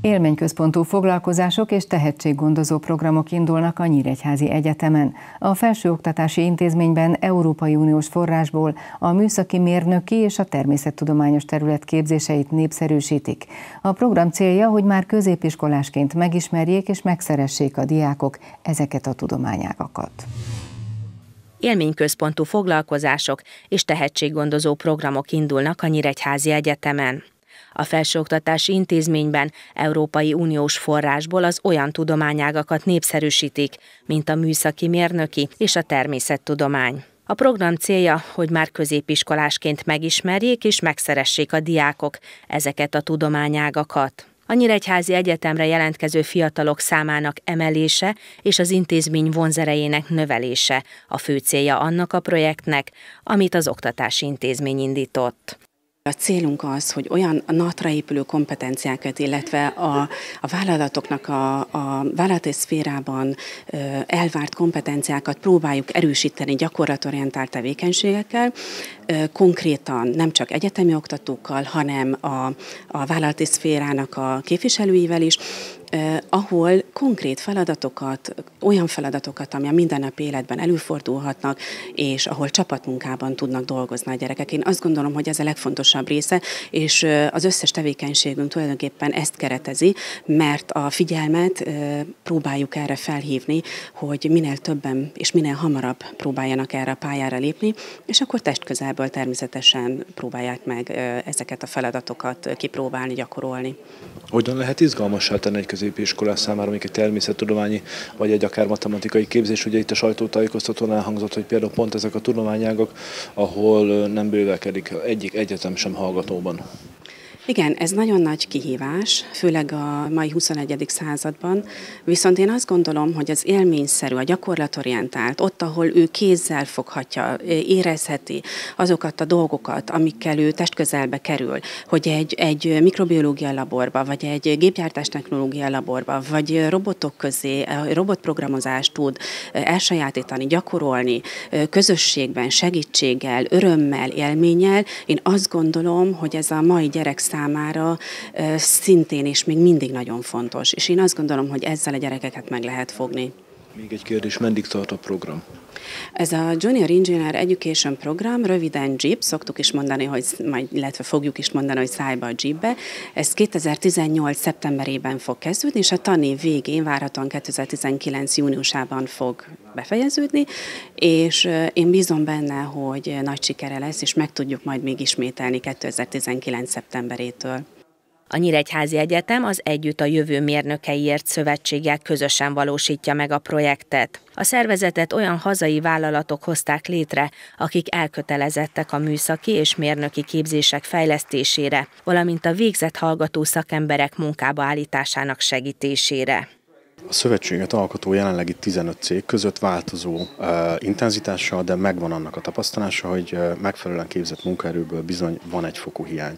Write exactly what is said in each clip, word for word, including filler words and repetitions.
Élményközpontú foglalkozások és tehetséggondozó programok indulnak a Nyíregyházi Egyetemen. A felsőoktatási intézményben Európai Uniós forrásból a műszaki, mérnöki és a természettudományos terület képzéseit népszerűsítik. A program célja, hogy már középiskolásként megismerjék és megszeressék a diákok ezeket a tudományágakat. Élményközpontú foglalkozások és tehetséggondozó programok indulnak a Nyíregyházi Egyetemen. A felsőoktatási intézményben Európai Uniós forrásból az olyan tudományágakat népszerűsítik, mint a műszaki, mérnöki és a természettudomány. A program célja, hogy már középiskolásként megismerjék és megszeressék a diákok ezeket a tudományágakat. A Nyíregyházi Egyetemre jelentkező fiatalok számának emelése és az intézmény vonzerejének növelése a fő célja annak a projektnek, amit az oktatási intézmény indított. A célunk az, hogy olyan natra épülő kompetenciákat, illetve a, a vállalatoknak a, a vállalati szférában elvárt kompetenciákat próbáljuk erősíteni gyakorlatorientált tevékenységekkel, konkrétan nem csak egyetemi oktatókkal, hanem a, a vállalati szférának a képviselőivel is, Eh, ahol konkrét feladatokat, olyan feladatokat, ami a mindennapi életben előfordulhatnak, és ahol csapatmunkában tudnak dolgozni a gyerekek. Én azt gondolom, hogy ez a legfontosabb része, és az összes tevékenységünk tulajdonképpen ezt keretezi, mert a figyelmet eh, próbáljuk erre felhívni, hogy minél többen és minél hamarabb próbáljanak erre a pályára lépni, és akkor testközelből természetesen próbálják meg eh, ezeket a feladatokat kipróbálni, gyakorolni. Hogyan lehet izgalmassá tenni egy középiskolás számára, még egy természettudományi vagy egy akár matematikai képzés? Ugye itt a sajtótájékoztatón elhangzott, hogy például pont ezek a tudományágak, ahol nem bővelkedik egyik egyetem sem hallgatóban. Igen, ez nagyon nagy kihívás, főleg a mai huszonegyedik században, viszont én azt gondolom, hogy az élményszerű, a gyakorlatorientált, ott, ahol ő kézzel foghatja, érezheti azokat a dolgokat, amikkel ő testközelbe kerül, hogy egy, egy mikrobiológia laborba, vagy egy gépgyártás technológia laborba, vagy robotok közé, robotprogramozást tud elsajátítani, gyakorolni, közösségben, segítséggel, örömmel, élménnyel. Én azt gondolom, hogy ez a mai gyerek számára szintén és még mindig nagyon fontos. És én azt gondolom, hogy ezzel a gyerekeket meg lehet fogni. Még egy kérdés, meddig tart a program? Ez a Junior Engineer Education Program, röviden J I P, szoktuk is mondani, hogy, majd, illetve fogjuk is mondani, hogy szájba a J I P-be. Ez kétezer-tizennyolc szeptemberében fog kezdődni, és a tanév végén, várhatóan kétezer-tizenkilenc júniusában fog befejeződni, és én bízom benne, hogy nagy sikere lesz, és meg tudjuk majd még ismételni kétezer-tizenkilenc szeptemberétől. A Nyíregyházi Egyetem az Együtt a Jövő Mérnökeiért Szövetséggel közösen valósítja meg a projektet. A szervezetet olyan hazai vállalatok hozták létre, akik elkötelezettek a műszaki és mérnöki képzések fejlesztésére, valamint a végzett hallgató szakemberek munkába állításának segítésére. A szövetséget alkotó jelenlegi tizenöt cég között változó uh, intenzitással, de megvan annak a tapasztalása, hogy uh, megfelelően képzett munkaerőből bizony van egy fokú hiány.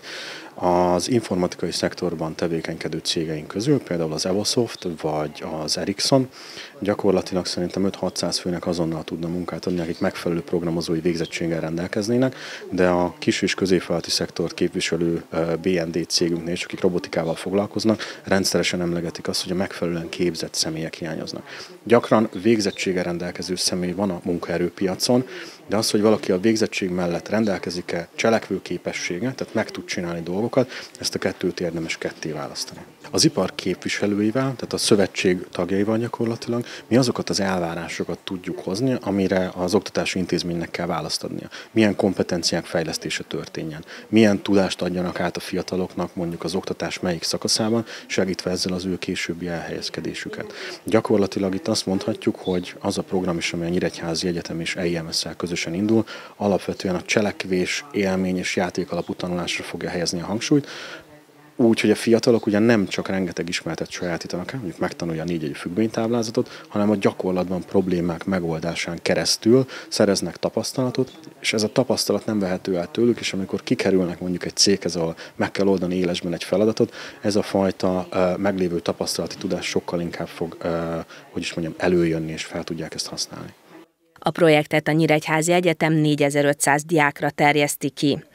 Az informatikai szektorban tevékenykedő cégeink közül, például az Evosoft vagy az Ericsson, gyakorlatilag szerintem öt-hatszáz főnek azonnal tudna munkát adni, akik megfelelő programozói végzettséggel rendelkeznének, de a kis és középvállalati szektort képviselő bé en dé cégünknél is, akik robotikával foglalkoznak, rendszeresen emlegetik azt, hogy a megfelelően képzett személyek hiányoznak. Gyakran végzettséggel rendelkező személy van a munkaerőpiacon, de az, hogy valaki a végzettség mellett rendelkezik-e cselekvőképessége, tehát meg tud csinálni dolgokat, ezt a kettőt érdemes ketté választani. Az ipar képviselőivel, tehát a szövetség tagjaival gyakorlatilag mi azokat az elvárásokat tudjuk hozni, amire az oktatási intézménynek kell választ adnia. Milyen kompetenciák fejlesztése történjen, milyen tudást adjanak át a fiataloknak mondjuk az oktatás melyik szakaszában, segítve ezzel az ő későbbi elhelyezkedésüket. Gyakorlatilag itt azt mondhatjuk, hogy az a program is, ami a Nyíregyházi Egyetem és E I M S-szel közösen indul, alapvetően a cselekvés, élmény és játék alapú tanulásra fogja helyezni a hangsúlyt, úgy, hogy a fiatalok ugyan nem csak rengeteg ismeretet sajátítanak el, mondjuk megtanulja a négyjegyű függvénytáblázatot, hanem a gyakorlatban problémák megoldásán keresztül szereznek tapasztalatot, és ez a tapasztalat nem vehető el tőlük, és amikor kikerülnek mondjuk egy céghez, ahol meg kell oldani élesben egy feladatot, ez a fajta uh, meglévő tapasztalati tudás sokkal inkább fog, uh, hogy is mondjam, előjönni, és fel tudják ezt használni. A projektet a Nyíregyházi Egyetem négyezer-ötszáz diákra terjeszti ki.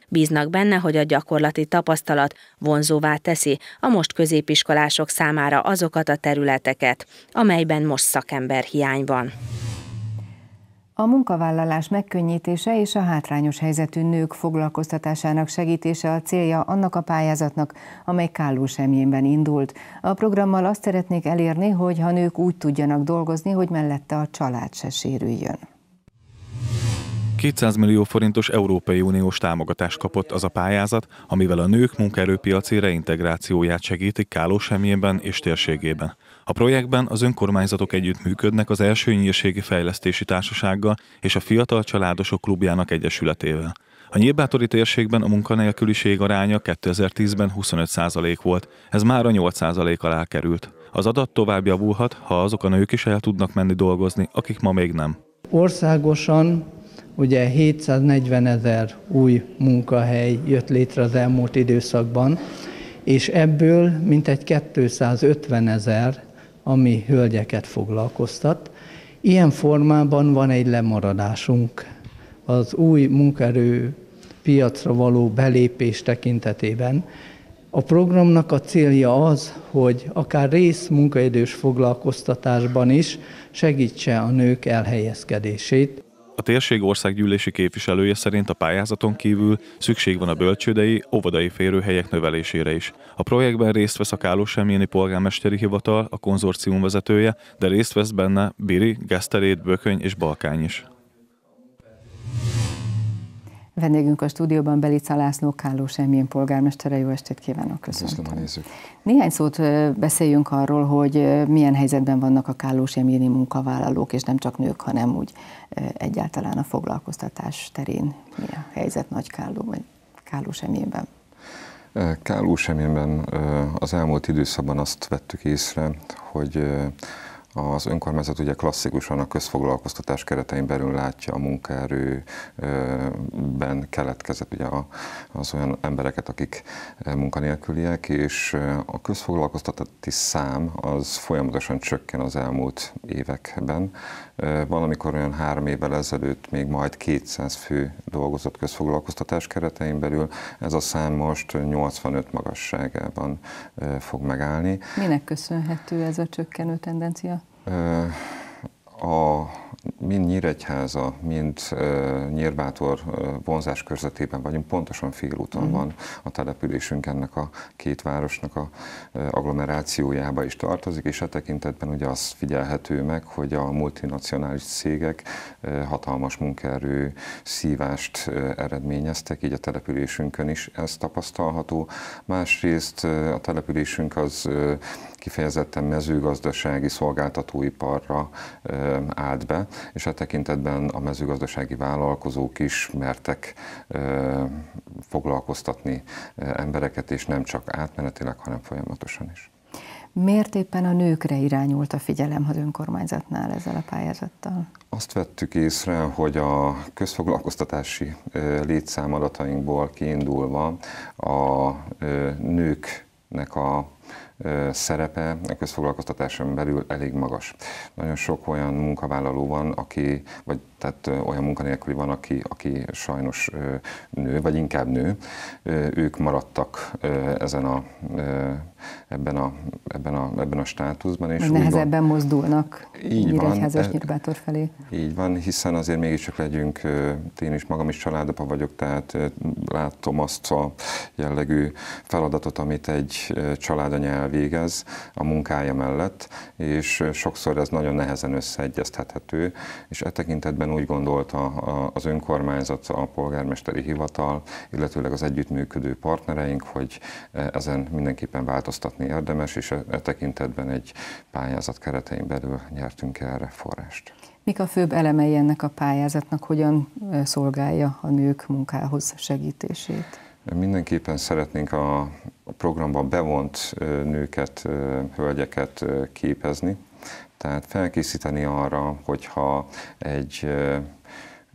Bíznak benne, hogy a gyakorlati tapasztalat vonzóvá teszi a most középiskolások számára azokat a területeket, amelyben most szakemberhiány van. A munkavállalás megkönnyítése és a hátrányos helyzetű nők foglalkoztatásának segítése a célja annak a pályázatnak, amely Kállósemjénben indult. A programmal azt szeretnék elérni, hogy a nők úgy tudjanak dolgozni, hogy mellette a család se sérüljön. kétszáz millió forintos Európai Uniós támogatást kapott az a pályázat, amivel a nők munkaerőpiaci reintegrációját segítik Kállósemjénben és térségében. A projektben az önkormányzatok együttműködnek az Első Nyírségi Fejlesztési Társasággal és a Fiatal Családosok Klubjának egyesületével. A nyírbátori térségben a munkanélküliség aránya kétezer-tízben huszonöt százalék volt, ez már a nyolc százalék alá került. Az adat tovább javulhat, ha azok a nők is el tudnak menni dolgozni, akik ma még nem. Országosan ugye hétszáznegyven ezer új munkahely jött létre az elmúlt időszakban, és ebből mintegy kétszázötven ezer, ami hölgyeket foglalkoztat. Ilyen formában van egy lemaradásunk az új munkaerő piacra való belépés tekintetében. A programnak a célja az, hogy akár rész munkaidős foglalkoztatásban is segítse a nők elhelyezkedését. A térség országgyűlési képviselője szerint a pályázaton kívül szükség van a bölcsődei, óvodai férőhelyek növelésére is. A projektben részt vesz a Kállósemjéni polgármesteri hivatal, a konzorcium vezetője, de részt vesz benne Biri, Geszterét, Bököny és Balkány is. Vendégünk a stúdióban Belica László, Kállósemjén polgármestere. Jó estét kívánok, köszönöm. Köszönöm a nézők. Néhány szót beszéljünk arról, hogy milyen helyzetben vannak a kállósemjéni munkavállalók, és nem csak nők, hanem úgy egyáltalán a foglalkoztatás terén. Mi a helyzet Nagykálló vagy Kállósemjénben? Kállósemjénben az elmúlt időszakban azt vettük észre, hogy az önkormányzat ugye klasszikusan a közfoglalkoztatás keretein belül látja a munkaerőben keletkezett ugye az olyan embereket, akik munkanélküliek, és a közfoglalkoztatási szám az folyamatosan csökken az elmúlt években. Valamikor olyan három évvel ezelőtt még majd kétszáz fő dolgozott közfoglalkoztatás keretein belül, ez a szám most nyolcvanöt magasságában fog megállni. Minek köszönhető ez a csökkenő tendencia? A mind Nyíregyháza, mind Nyírbátor vonzás körzetében vagyunk, pontosan félúton uh-huh. van a településünk, ennek a két városnak a agglomerációjába is tartozik, és e tekintetben ugye az figyelhető meg, hogy a multinacionális cégek hatalmas munkaerő szívást eredményeztek, így a településünkön is ez tapasztalható. Másrészt a településünk az kifejezetten mezőgazdasági szolgáltatóiparra állt be, és a tekintetben a mezőgazdasági vállalkozók is mertek foglalkoztatni embereket, és nem csak átmenetileg, hanem folyamatosan is. Miért éppen a nőkre irányult a figyelem az önkormányzatnál ezzel a pályázattal? Azt vettük észre, hogy a közfoglalkoztatási létszámadatainkból kiindulva a nőknek a szerepe a közfoglalkoztatáson belül elég magas. Nagyon sok olyan munkavállaló van, aki, vagy tehát olyan munkanélküli van, aki, aki sajnos nő, vagy inkább nő. Ők maradtak ezen a, ebben, a, ebben, a, ebben a státuszban. És nehezebben van, mozdulnak Nyíregyháza és Nyírbátor felé. Így van, hiszen azért mégiscsak legyünk, én is magam is családapa vagyok, tehát látom azt a jellegű feladatot, amit egy családanya elvégez a munkája mellett, és sokszor ez nagyon nehezen összeegyeztethető, és e tekintetben úgy gondolta az önkormányzat, a polgármesteri hivatal, illetőleg az együttműködő partnereink, hogy ezen mindenképpen változtatni érdemes, és e tekintetben egy pályázat keretein belül nyertünk erre forrást. Mik a főbb elemei ennek a pályázatnak, hogyan szolgálja a nők munkához segítését? Mindenképpen szeretnénk a programban bevont nőket, hölgyeket képezni, tehát felkészíteni arra, hogyha egy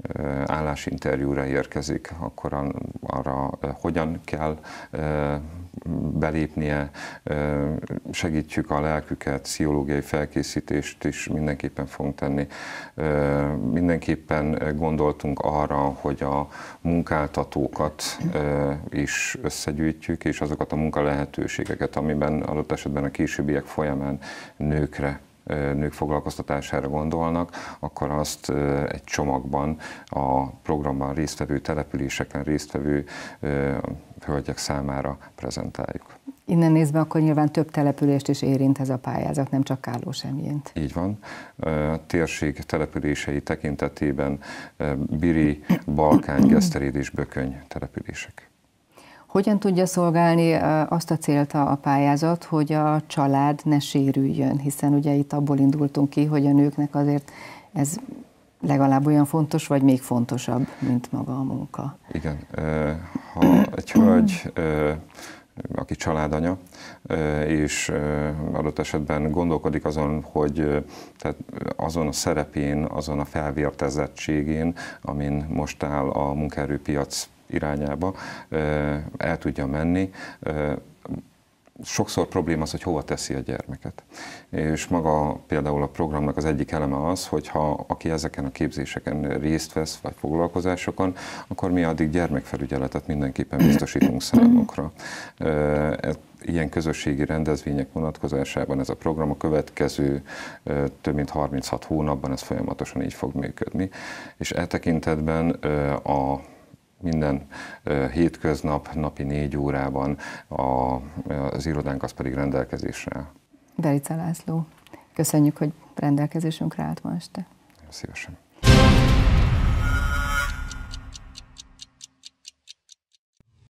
állásinterjúra érkezik, akkor arra hogyan kell belépnie, segítjük a lelküket, pszichológiai felkészítést is mindenképpen fogunk tenni. Mindenképpen gondoltunk arra, hogy a munkáltatókat is összegyűjtjük, és azokat a munkalehetőségeket, amiben adott esetben a későbbiek folyamán nőkre, nők foglalkoztatására gondolnak, akkor azt egy csomagban a programban résztvevő, településeken résztvevő hölgyek számára prezentáljuk. Innen nézve akkor nyilván több települést is érint ez a pályázat, nem csak Kálósemjént. Így van. A térség települései tekintetében Biri, Balkány, Geszteréd és Bököny települések. Hogyan tudja szolgálni azt a célt a pályázat, hogy a család ne sérüljön, hiszen ugye itt abból indultunk ki, hogy a nőknek azért ez legalább olyan fontos, vagy még fontosabb, mint maga a munka. Igen. Ha egy hölgy, aki családanya, és adott esetben gondolkodik azon, hogy tehát azon a szerepén, azon a felvértezettségén, amin most áll a munkaerőpiac irányába, el tudja menni. Sokszor probléma az, hogy hova teszi a gyermeket. És maga például a programnak az egyik eleme az, hogy ha aki ezeken a képzéseken részt vesz, vagy foglalkozásokon, akkor mi addig gyermekfelügyeletet mindenképpen biztosítunk számukra. Ilyen közösségi rendezvények vonatkozásában ez a program a következő több mint harminchat hónapban ez folyamatosan így fog működni. És e tekintetben a minden hétköznap, napi négy órában a, az irodánk az pedig rendelkezésre áll. Berica László, köszönjük, hogy rendelkezésünkre állt ma este. Szívesen.